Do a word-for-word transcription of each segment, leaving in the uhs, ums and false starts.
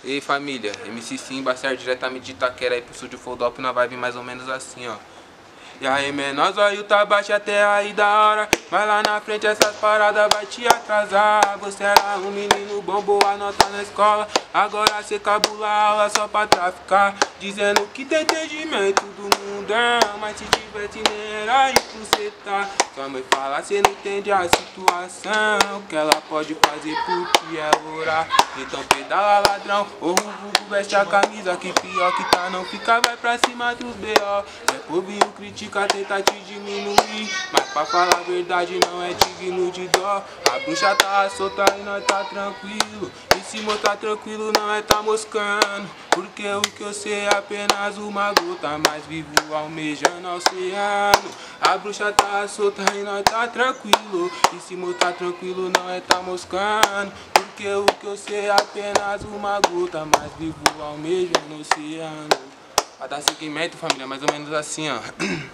E aí família, M C Simba, certo? Diretamente de Itaquera aí pro sul de Fodop, na vibe mais ou menos assim, ó. E aí menor, zóio tá baixo até aí da hora, mas lá na frente essas paradas vai te atrasar. Você era um menino bom, boa nota na escola, agora cê cabula a aula só pra traficar, dizendo que tem entendimento do mundão, mas se tivesse nem era aí que cê tá. Sua mãe fala, cê não entende a situação, que ela pode fazer porque é orar. Então pedala ladrão, ou o vulgo veste a camisa, que pior que tá não fica, vai pra cima dos B O. Zé Povinho critica, tenta te diminuir, mas pra falar a verdade não é digno de dó. A bruxa tá solta e nós tá tranquilo, e se mostrar tranquilo não é tá moscando, porque o que eu sei é apenas uma gota, mas vivo almejando o oceano. A bruxa tá solta e nós tá tranquilo, e se mostrar tranquilo não é tá moscando, porque o que eu sei é apenas uma gota, mas vivo almejando o oceano. Pra dar seguimento, família, mais ou menos assim, ó.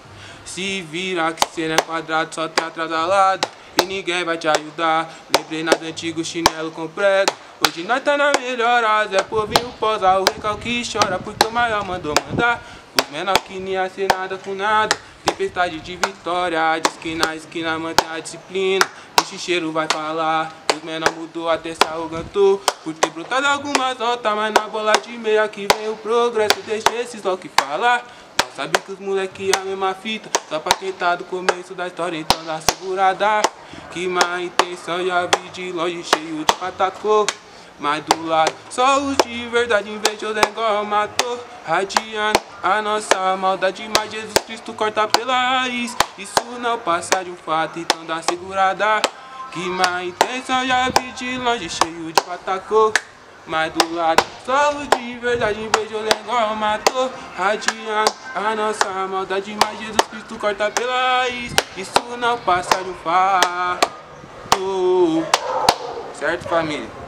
Se vira que cê não é quadrado, só tem atrasalado, e ninguém vai te ajudar. Lembrei nas antigos chinelo com prego, hoje nós tá na melhora. Zé Povinho posa, o recalque chora, porque o maior mandou mandar. Os menor que nem ia ser nada com nada, tempestade de vitória, diz que na esquina mantém a disciplina. O xixeiro vai falar, os menor mudou até se arrogantou, por ter brotado algumas notas, mas na bola de meia que vem o progresso, deixa esses só que falar. Nós sabe que os moleque é a mesma fita, só pra quem tá do começo da história, então dá segurada. Que má intenção, já vi de longe cheio de patacô, mas do lado só os de verdade, invejoso é igual matou, radiando a nossa maldade, mas Jesus Cristo corta pela raiz. Isso não passa de um fato, então dá segurada. Que má intenção, já vi de longe cheio de patacô, mas do lado só os de verdade, invejoso é igual matou, radiando a nossa maldade, mas Jesus Cristo corta pela raiz. Isso não passa de um fato. Certo, família?